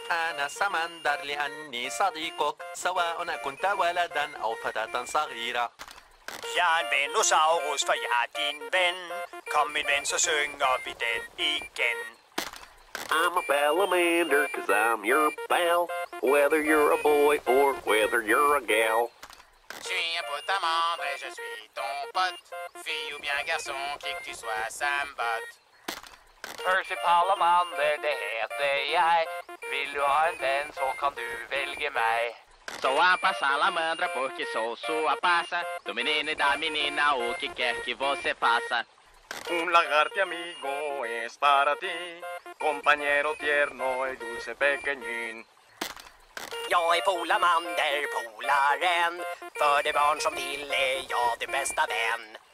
أنا سمندر لأني صديقك سواء كنت ولدا أو فتاة صغيرة. Jeg er en Venosaurus, for jeg er din ven. Kom min ven, så synger vi den igen. I'm a palamander, 'cause I'm your pal. Whether you're a boy or whether you're a gal. Je suis un potamandre et je suis ton pote. Fille ou bien garçon, qui que tu sois, ça me botte. Percy Palamander, det heter jeg. Vil du ha en venn, så kan du velge meg. Sou a salamandra porque sou a passa. Do menino e da menina, o que quer que você faça. Lagarto amigo es para ti, compañero tierno y dulce pequeñín. Jeg er polamander, polaren. För det barn som vill är jag din bästa vän.